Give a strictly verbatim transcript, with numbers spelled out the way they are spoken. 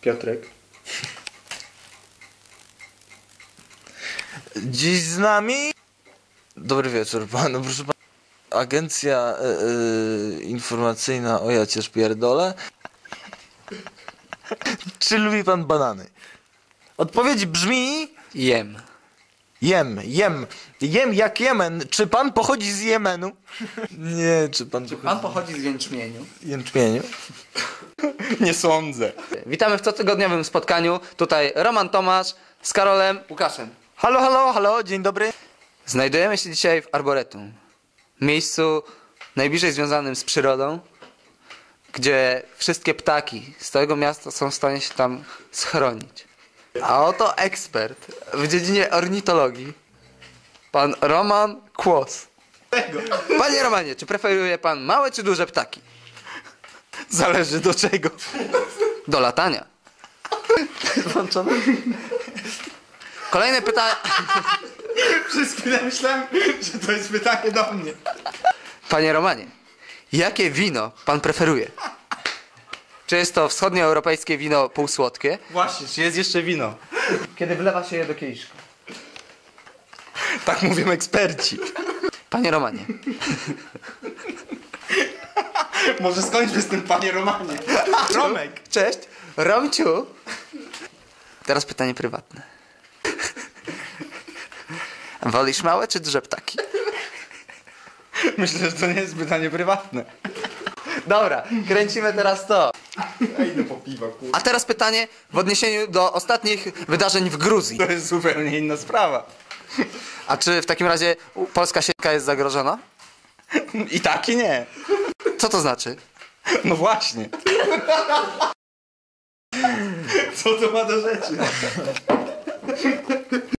Piotrek. Dziś z nami... Dobry wieczór panu, proszę pana. Agencja y, y, informacyjna o Jacierz Pierdole. Czy lubi pan banany? Odpowiedź brzmi... Jem. Jem, jem. Jem jak Jemen. Czy pan pochodzi z Jemenu? Nie, czy pan Czy pochodzi pan pochodzi z jęczmieniu? z jęczmieniu? Nie sądzę. Witamy w cotygodniowym spotkaniu. Tutaj Roman Tomasz z Karolem Łukaszem. Halo, halo, halo, dzień dobry. Znajdujemy się dzisiaj w Arboretum. Miejscu najbliżej związanym z przyrodą, gdzie wszystkie ptaki z całego miasta są w stanie się tam schronić. A oto ekspert w dziedzinie ornitologii, pan Roman Kłos. Panie Romanie, czy preferuje pan małe czy duże ptaki? Zależy do czego. Do latania. Włączone? Kolejne pytanie. Przez chwilę myślałem, że to jest pytanie do mnie. Panie Romanie, jakie wino pan preferuje? Czy jest to wschodnioeuropejskie wino półsłodkie? Właśnie, czy jest jeszcze wino? Kiedy wlewa się je do kieliszka. Tak mówią eksperci. Panie Romanie, Może skończmy z tym, panie Romanie. Romek. cześć, Romciu. Teraz pytanie prywatne. Wolisz małe czy duże ptaki? Myślę, że to nie jest pytanie prywatne. Dobra, kręcimy teraz to. Ej, no po piwa, kurwa. A teraz pytanie w odniesieniu do ostatnich wydarzeń w Gruzji. To jest zupełnie inna sprawa. A czy w takim razie polska siatka jest zagrożona? I tak i nie. Co to znaczy? No właśnie. Co to ma do rzeczy?